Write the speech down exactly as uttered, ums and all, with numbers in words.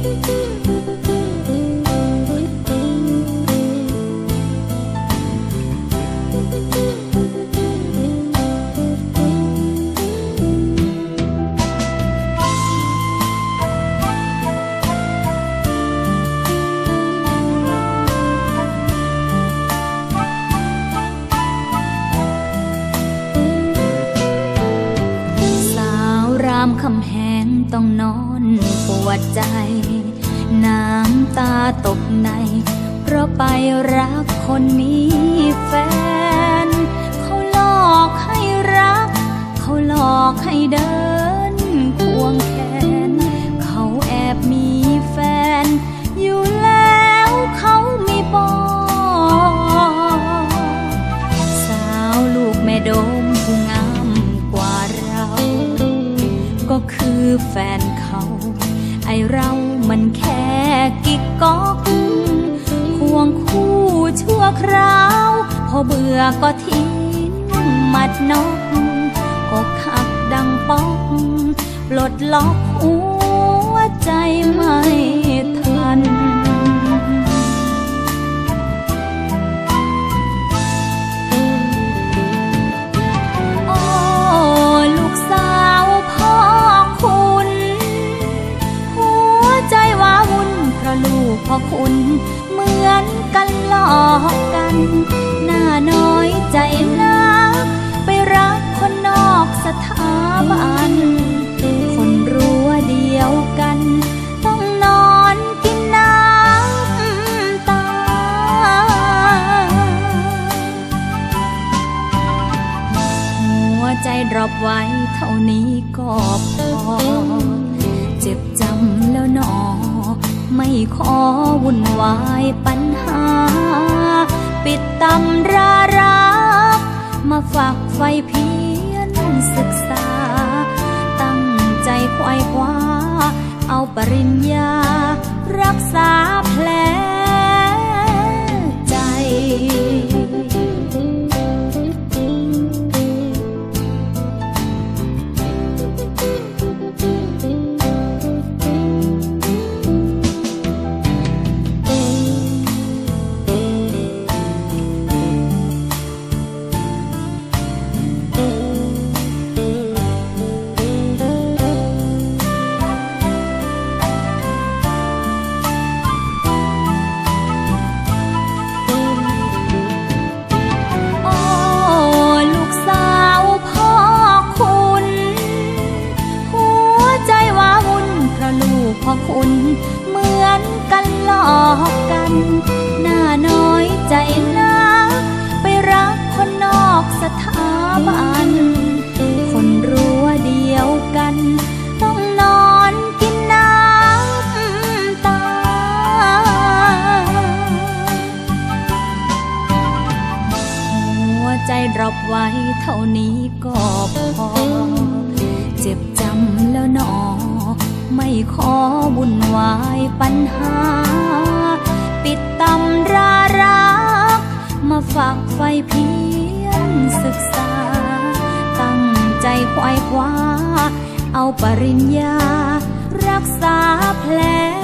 คำแหงต้องนอนปวดใจน้ำตาตกในเพราะไปรักคนมีแฟนเขาหลอกให้รักเขาหลอกให้เดินควงแขนเขาแอบมีแฟนอยู่แล้วเขามีปอสาวลูกแม่โดมผู้งามกว่าเราก็คือแฟนเขาไอเรามันแค่กิ๊กก๊อกควงคู่ชั่วคราวพอเบื่อก็ทิ้งมัดนกอกหักดังป๊อกปลดล็อกหัวใจไม่ทันโอ้ลูกสาวพ่อคุณหัวใจว้าวุ่นเพราะลูกพ่อคุณเหมือนกันหลอกกันหน้าน้อยใจนักไปรักคนนอกสถาบันคนรั้วเดียวกันต้องนอนกินน้ำตาหัวใจดรอปไว้เท่านี้ก็พอเจ็บจำแล้วหนอไม่ขอวุ่นวายปัญหาปิดตำรารักมาฝากไฟเพียรศึกษาตั้งใจไขว่คว้าเอาปริญญารักษาแผลใจพ่อคุณเหมือนกันหลอกกันหน้าน้อยใจนักไปรักคนนอกสถาบันคนรั้วเดียวกันต้องนอนกินน้ำตาหัวใจดรอปไว้เท่านี้ก็พอเจ็บจำแล้วหนอไม่ขอวุ่นวายปัญหาปิดตำรารักมาฝากไฟเพียรศึกษาตั้งใจไขว่คว้าเอาปริญญารักษาแผล